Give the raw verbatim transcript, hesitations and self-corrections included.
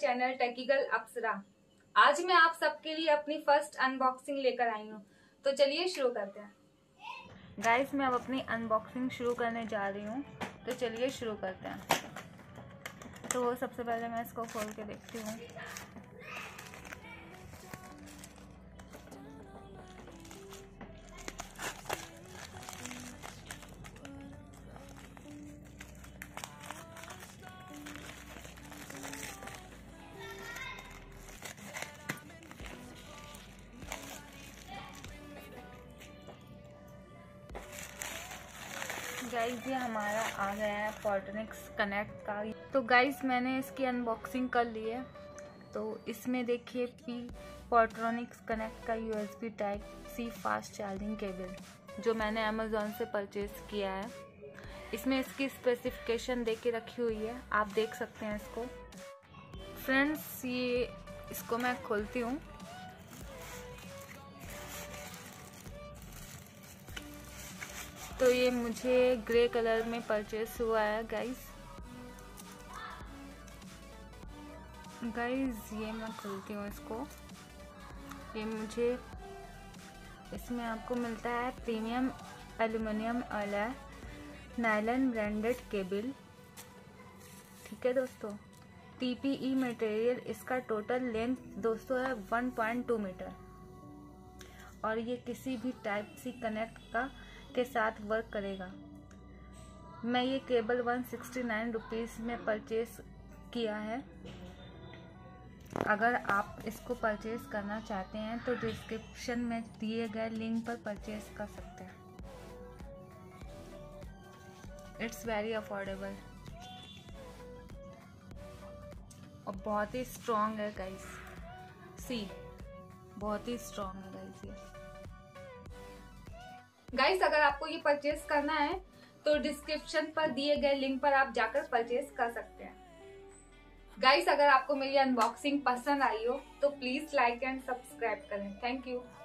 Channel टेकी girl अप्सरा। आज मैं आप सबके लिए अपनी फर्स्ट अनबॉक्सिंग लेकर आई हूँ, तो चलिए शुरू करते हैं। गाइस, मैं अब अपनी अनबॉक्सिंग शुरू करने जा रही हूँ, तो चलिए शुरू करते हैं। तो सबसे पहले मैं इसको खोल के देखती हूँ। गाइस, ये हमारा आ गया है फोर्टोनिक्स कनेक्ट का। तो गाइस, मैंने इसकी अनबॉक्सिंग कर ली है। तो इसमें देखिए पी फोर्टोनिक्स कनेक्ट का USB type C fast charging cable, जो मैंने अमेज़ॉन से परचेज़ किया है। इसमें इसकी स्पेसिफिकेशन दे के रखी हुई है, आप देख सकते हैं इसको। फ्रेंड्स, ये इसको मैं खोलती हूँ। तो ये मुझे ग्रे कलर में परचेस हुआ है गाइस। गाइस, ये मैं खोलती हूँ इसको। ये मुझे इसमें आपको मिलता है premium aluminium alloy nylon branded cable. ठीक है दोस्तों, टीपीई मटेरियल। इसका टोटल लेंथ दोस्तों है वन पॉइंट टू मीटर और ये किसी भी टाइप सी कनेक्ट का के साथ वर्क करेगा। मैं ये cable one sixty nine rupees में परचेज किया है। अगर आप इसको परचेज करना चाहते हैं तो डिस्क्रिप्शन में दिए गए लिंक पर परचेज कर सकते हैं। इट्स वेरी अफोर्डेबल और बहुत ही स्ट्रॉन्ग है गाइस। सी बहुत ही स्ट्रॉन्ग है गाइस ये। गाइस, अगर आपको ये परचेज करना है तो डिस्क्रिप्शन पर दिए गए लिंक पर आप जाकर परचेज कर सकते हैं। गाइस, अगर आपको मेरी अनबॉक्सिंग पसंद आई हो तो प्लीज लाइक एंड सब्सक्राइब करें। Thank you.